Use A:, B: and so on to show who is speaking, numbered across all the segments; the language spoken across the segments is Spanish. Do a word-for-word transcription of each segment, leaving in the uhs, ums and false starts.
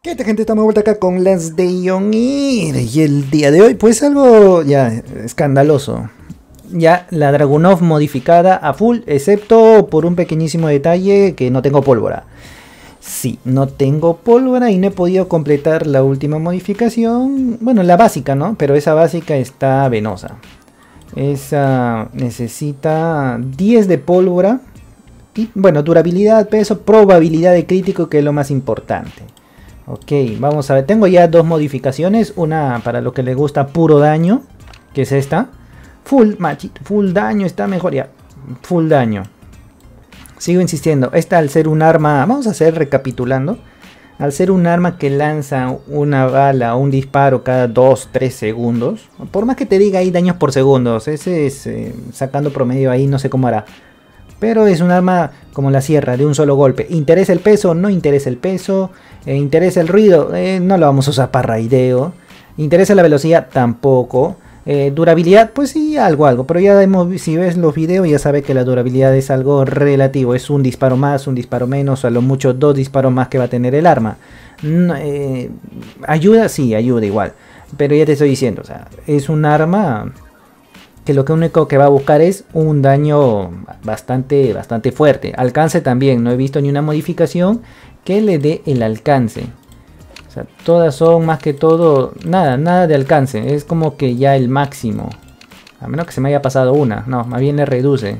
A: ¿Qué tal, gente? Estamos de vuelta acá con las de Yonir. Y el día de hoy, pues algo ya escandaloso. Ya la Dragunov modificada a full, excepto por un pequeñísimo detalle que no tengo pólvora. Sí, no tengo pólvora y no he podido completar la última modificación. Bueno, la básica, ¿no? Pero esa básica está venosa. Esa necesita diez de pólvora. Y bueno, durabilidad, peso, probabilidad de crítico, que es lo más importante. Ok, vamos a ver, tengo ya dos modificaciones, una para lo que le gusta puro daño, que es esta. Full, machito, full daño, está mejor ya, full daño. Sigo insistiendo, esta al ser un arma, vamos a hacer recapitulando. Al ser un arma que lanza una bala o un disparo cada dos tres segundos, por más que te diga ahí daños por segundos, ese es eh, sacando promedio ahí, no sé cómo hará. Pero es un arma como la sierra, de un solo golpe. ¿Interesa el peso? No interesa el peso. Eh, ¿Interesa el ruido? Eh, no lo vamos a usar para raideo. ¿Interesa la velocidad? Tampoco. Eh, ¿Durabilidad? Pues sí, algo, algo. Pero ya hemos, si ves los videos ya sabes que la durabilidad es algo relativo. Es un disparo más, un disparo menos, o a lo mucho dos disparos más que va a tener el arma. No, eh, ¿Ayuda? Sí, ayuda igual. Pero ya te estoy diciendo, o sea, es un arma que lo único que va a buscar es un daño bastante, bastante fuerte. Alcance también, no he visto ni una modificación que le dé el alcance. O sea, todas son más que todo, nada, nada de alcance. Es como que ya el máximo. A menos que se me haya pasado una. No, más bien le reduce.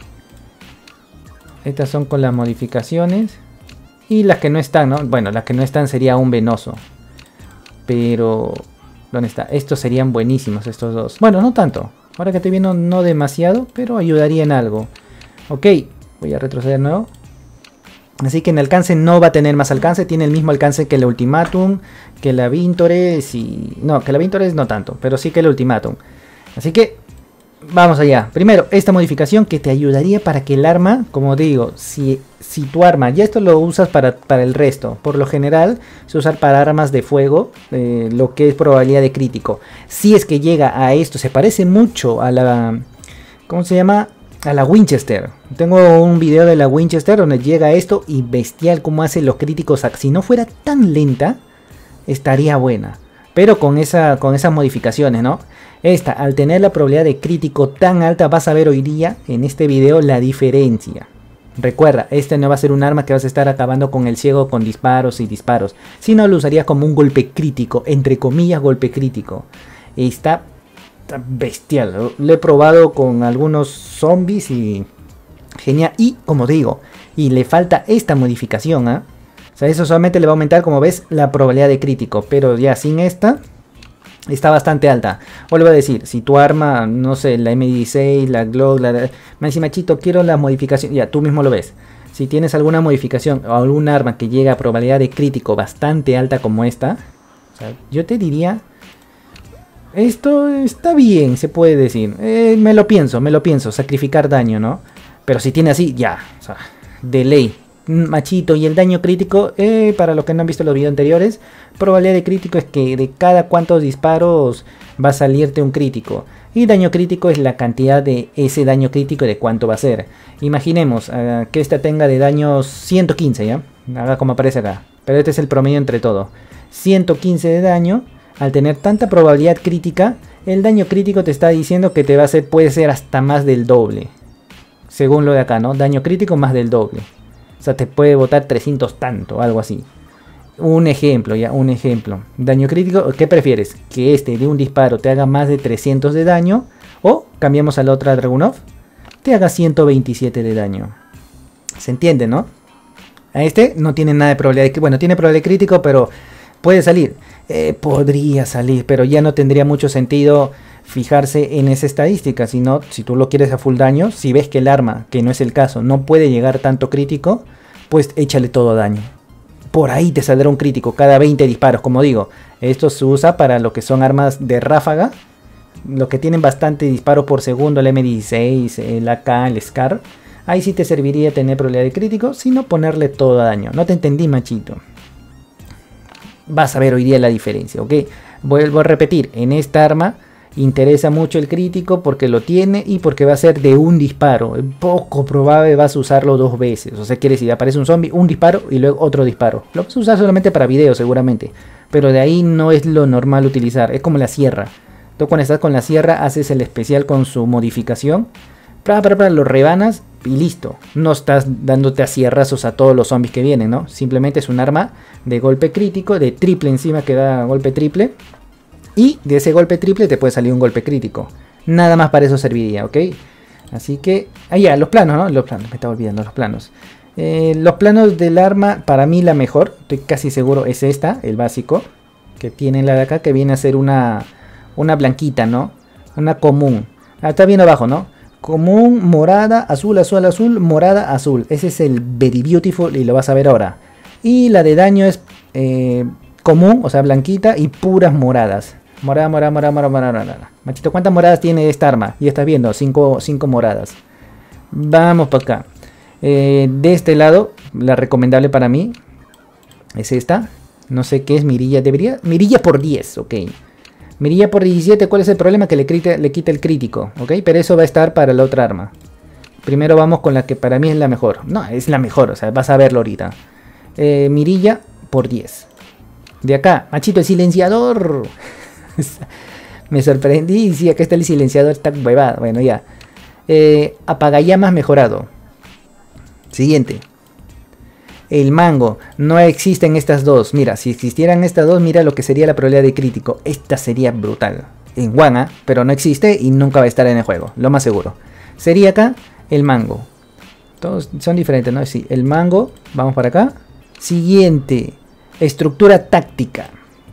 A: Estas son con las modificaciones. Y las que no están, ¿no? Bueno, las que no están sería un venoso. Pero, ¿dónde está? Estos serían buenísimos, estos dos. Bueno, no tanto. Ahora que estoy viendo, no demasiado, pero ayudaría en algo. Ok, voy a retroceder de nuevo. Así que en alcance no va a tener más alcance. Tiene el mismo alcance que el Ultimatum, que la Vintores y... No, que la Vintores no tanto, pero sí que el Ultimatum. Así que vamos allá. Primero, esta modificación que te ayudaría para que el arma, como digo, si, si tu arma, ya esto lo usas para, para el resto. Por lo general, se usa para armas de fuego, eh, lo que es probabilidad de crítico. Si es que llega a esto, se parece mucho a la... ¿Cómo se llama? A la Winchester. Tengo un video de la Winchester donde llega a esto y bestial como hace los críticos. Si no fuera tan lenta, estaría buena. Pero con, esa, con esas modificaciones, ¿no? Esta, al tener la probabilidad de crítico tan alta, vas a ver hoy día en este video la diferencia. Recuerda, este no va a ser un arma que vas a estar acabando con el ciego con disparos y disparos, sino lo usarías como un golpe crítico, entre comillas golpe crítico. Está, está bestial, lo he probado con algunos zombies y genial. Y como digo, y le falta esta modificación, ¿ah? ¿eh? O sea, eso solamente le va a aumentar, como ves, la probabilidad de crítico, pero ya sin esta... Está bastante alta. Vuelvo a decir, si tu arma, no sé, la M dieciséis, la Glock, la... Me dice, machito, quiero la modificación. Ya, tú mismo lo ves. Si tienes alguna modificación o algún arma que llega a probabilidad de crítico bastante alta como esta, o sea, yo te diría... Esto está bien, se puede decir. Eh, me lo pienso, me lo pienso. Sacrificar daño, ¿no? Pero si tiene así, ya. O sea, de ley. Machito, y el daño crítico, eh, para los que no han visto los videos anteriores, probabilidad de crítico es que de cada cuantos disparos va a salirte un crítico, y daño crítico es la cantidad de ese daño crítico y de cuánto va a ser. Imaginemos uh, que esta tenga de daños ciento quince, ya, haga como aparece acá, pero este es el promedio entre todo, ciento quince de daño. Al tener tanta probabilidad crítica, el daño crítico te está diciendo que te va a hacer, puede ser hasta más del doble, según lo de acá, ¿no? Daño crítico más del doble. O sea, te puede botar trescientos tanto, algo así. Un ejemplo, ya, un ejemplo. Daño crítico, ¿qué prefieres? ¿Que este de un disparo te haga más de trescientos de daño? O, cambiamos a la otra Dragunov, te haga ciento veintisiete de daño. ¿Se entiende, no? A este no tiene nada de probabilidad de... Bueno, tiene probabilidad de crítico, pero puede salir. Eh, podría salir, pero ya no tendría mucho sentido fijarse en esa estadística. Si no, si tú lo quieres a full daño, si ves que el arma, que no es el caso, no puede llegar tanto crítico, pues échale todo daño. Por ahí te saldrá un crítico cada veinte disparos. Como digo, esto se usa para lo que son armas de ráfaga, lo que tienen bastante disparo por segundo, el M dieciséis, el A K, el Scar. Ahí sí te serviría tener probabilidad de crítico, sino ponerle todo daño. No te entendí, machito. Vas a ver hoy día la diferencia, ¿ok? Vuelvo a repetir, en esta arma interesa mucho el crítico porque lo tiene y porque va a ser de un disparo. Es poco probable vas a usarlo dos veces. O sea, quiere decir, aparece un zombie, un disparo y luego otro disparo. Lo vas a usar solamente para video seguramente. Pero de ahí no es lo normal utilizar. Es como la sierra. Tú cuando estás con la sierra haces el especial con su modificación. Para, para, para, lo rebanas y listo. No estás dándote a sierrazos a todos los zombies que vienen, ¿no? Simplemente es un arma de golpe crítico, de triple encima que da golpe triple. Y de ese golpe triple te puede salir un golpe crítico. Nada más para eso serviría, ¿ok? Así que... Ah, ya, los planos, ¿no? Los planos, me estaba olvidando los planos. Eh, los planos del arma, para mí la mejor, estoy casi seguro, es esta, el básico. Que tiene la de acá, que viene a ser una, una blanquita, ¿no? Una común. Ah, está bien abajo, ¿no? Común, morada, azul, azul, azul, morada, azul. Ese es el Very Beautiful y lo vas a ver ahora. Y la de daño es eh, común, o sea, blanquita y puras moradas. Morada, morada, morada, morada, morada, morada. Machito, ¿cuántas moradas tiene esta arma? Ya estás viendo, cinco moradas. Vamos para acá. Eh, de este lado, la recomendable para mí es esta. No sé qué es mirilla. Debería... Mirilla por diez, ok. Mirilla por diecisiete, ¿cuál es el problema? Que le, crite, le quita el crítico, ok. Pero eso va a estar para la otra arma. Primero vamos con la que para mí es la mejor. No, es la mejor, o sea, vas a verlo ahorita. Eh, mirilla por diez. De acá, machito, el silenciador. Me sorprendí y sí, acá está el silenciador, está huevado. Bueno, ya. Eh, apagallamas mejorado. Siguiente. El mango. No existen estas dos. Mira, si existieran estas dos, mira lo que sería la probabilidad de crítico. Esta sería brutal. En Wana, pero no existe y nunca va a estar en el juego. Lo más seguro. Sería acá el mango. Todos son diferentes, ¿no? Sí, el mango. Vamos para acá. Siguiente. Estructura táctica.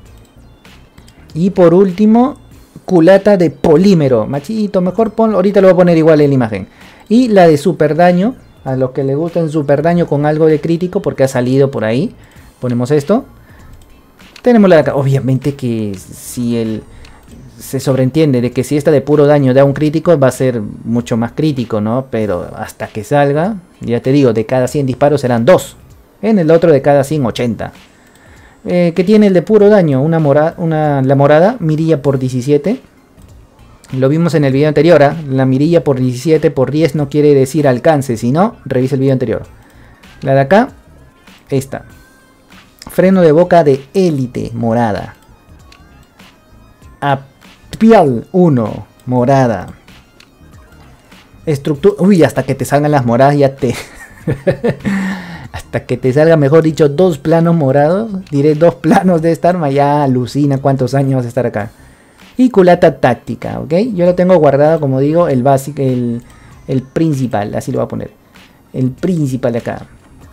A: Y por último, culata de polímero. Machito, mejor ponlo. Ahorita lo voy a poner igual en la imagen. Y la de super daño. A los que les gusta en super daño con algo de crítico, porque ha salido por ahí. Ponemos esto. Tenemos la de acá. Obviamente que si el... se sobreentiende de que si esta de puro daño da un crítico, va a ser mucho más crítico, ¿no? Pero hasta que salga, ya te digo, de cada cien disparos serán dos. En el otro de cada cien, ochenta. Eh, que tiene el de puro daño, una mora una, la morada, mirilla por diecisiete. Lo vimos en el video anterior, ¿eh? La mirilla por diecisiete por diez no quiere decir alcance, sino revisa el video anterior. La de acá, esta. Freno de boca de élite, morada. Apial uno, morada. Estructura... Uy, hasta que te salgan las moradas ya te... Hasta que te salga, mejor dicho, dos planos morados. Diré dos planos de esta arma. Ya alucina cuántos años vas a estar acá. Y culata táctica, ¿ok? Yo lo tengo guardado, como digo, el básico, el, el principal. Así lo voy a poner. El principal de acá.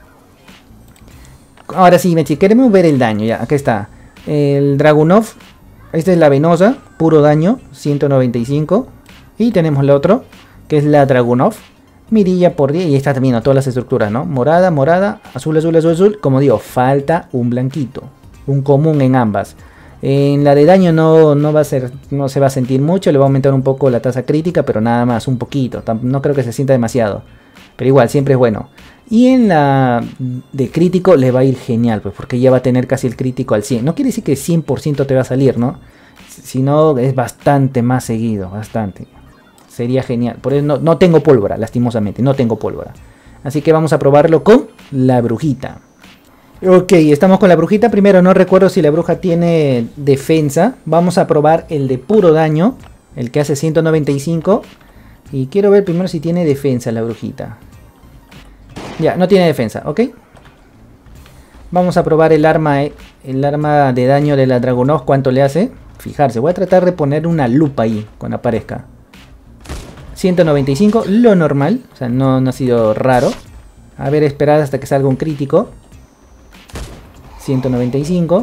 A: Ahora sí, Mechi, queremos ver el daño. Ya, acá está. El Dragunov. Esta es la venosa. Puro daño. ciento noventa y cinco. Y tenemos el otro, que es la Dragunov. Mirilla por diez. Y está también, ¿no? Todas las estructuras, ¿no? Morada, morada, azul, azul, azul, azul. Como digo, falta un blanquito. Un común en ambas. En la de daño no, no va a ser, no se va a sentir mucho. Le va a aumentar un poco la tasa crítica, pero nada más, un poquito. No creo que se sienta demasiado. Pero igual, siempre es bueno. Y en la de crítico le va a ir genial, pues, porque ya va a tener casi el crítico al cien. No quiere decir que cien por ciento te va a salir, ¿no? Sino es bastante más seguido, bastante. Sería genial. Por eso no, no tengo pólvora, lastimosamente, no tengo pólvora. Así que vamos a probarlo con la brujita. Ok, estamos con la brujita. Primero, no recuerdo si la bruja tiene defensa. Vamos a probar el de puro daño, el que hace ciento noventa y cinco. Y quiero ver primero si tiene defensa la brujita. Ya, no tiene defensa, ok. Vamos a probar el arma, el arma de daño de la Dragunov, cuánto le hace. Fijarse, voy a tratar de poner una lupa ahí cuando aparezca. ciento noventa y cinco, lo normal, o sea, no, no ha sido raro. A ver, esperar hasta que salga un crítico. ciento noventa y cinco.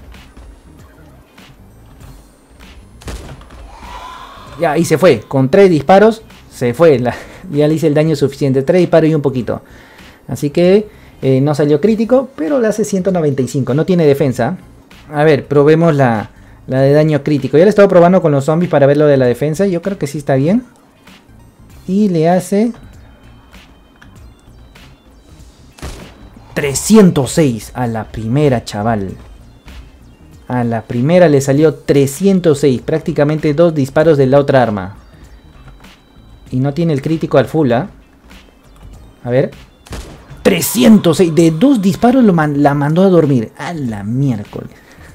A: Ya, ahí se fue. Con tres disparos se fue. La, ya le hice el daño suficiente. tres disparos y un poquito. Así que eh, no salió crítico, pero le hace ciento noventa y cinco. No tiene defensa. A ver, probemos la, la de daño crítico. Ya le he estado probando con los zombies para ver lo de la defensa. Yo creo que sí está bien. Y le hace... trescientos seis a la primera, chaval. A la primera le salió trescientos seis, prácticamente dos disparos de la otra arma. Y no tiene el crítico al full, ¿ah? A ver. trescientos seis, de dos disparos lo man la mandó a dormir. A la miércoles.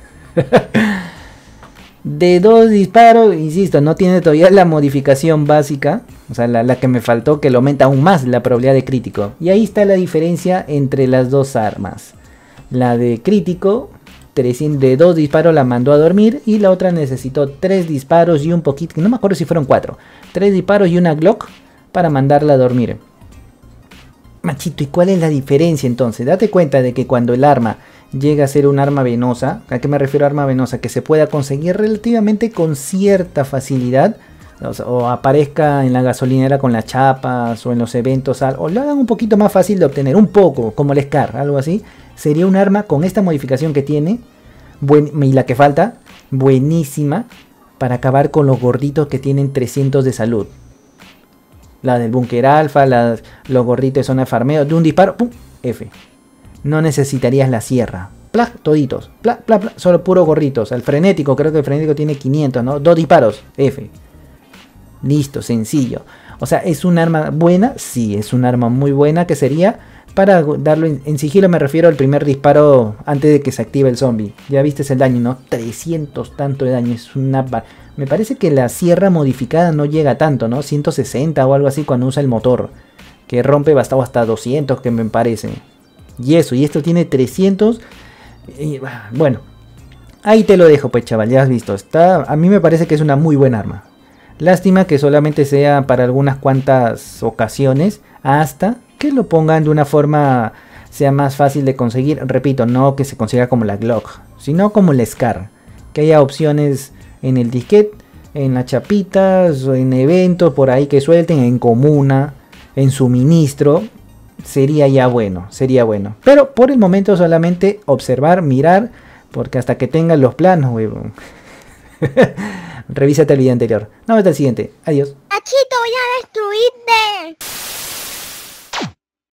A: De dos disparos, insisto, no tiene todavía la modificación básica. O sea, la, la que me faltó, que le aumenta aún más la probabilidad de crítico. Y ahí está la diferencia entre las dos armas. La de crítico, de dos disparos la mandó a dormir. Y la otra necesitó tres disparos y un poquito, no me acuerdo si fueron cuatro. Tres disparos y una Glock para mandarla a dormir. Machito, ¿y cuál es la diferencia entonces? Date cuenta de que cuando el arma llega a ser un arma venosa, ¿a qué me refiero a arma venosa? Que se pueda conseguir relativamente con cierta facilidad, o, sea, o aparezca en la gasolinera con las chapas, o en los eventos, o lo hagan un poquito más fácil de obtener, un poco, como el Scar, algo así. Sería un arma con esta modificación que tiene, buen, y la que falta, buenísima, para acabar con los gorditos que tienen trescientos de salud. La del búnker alfa, las, los gorditos de zona de farmeo, de un disparo, ¡pum! F. No necesitarías la sierra. Plac, toditos. Plac, plac, plac, solo puro gorritos. El frenético, creo que el frenético tiene quinientos, ¿no? Dos disparos, F. Listo, sencillo. O sea, ¿es un arma buena? Sí, es un arma muy buena, que sería para darlo en, en sigilo. Me refiero al primer disparo antes de que se active el zombie. Ya viste el daño, ¿no? trescientos tanto de daño, es una... Me parece que la sierra modificada no llega tanto, ¿no? ciento sesenta o algo así cuando usa el motor. Que rompe bastante hasta doscientos, que me parece. Y eso, y esto tiene trescientos. Y, bueno, ahí te lo dejo, pues, chaval, ya has visto. Está, a mí me parece que es una muy buena arma. Lástima que solamente sea para algunas cuantas ocasiones, hasta que lo pongan de una forma sea más fácil de conseguir. Repito, no que se consiga como la Glock, sino como el Scar. Que haya opciones en el disquete, en las chapitas, en eventos por ahí que suelten, en comuna, en suministro. Sería ya bueno, sería bueno. Pero por el momento solamente observar, mirar, porque hasta que tengan los planos, huevón. Revísate el video anterior. Nos vemos hasta el siguiente. Adiós.
B: Machito, voy a destruir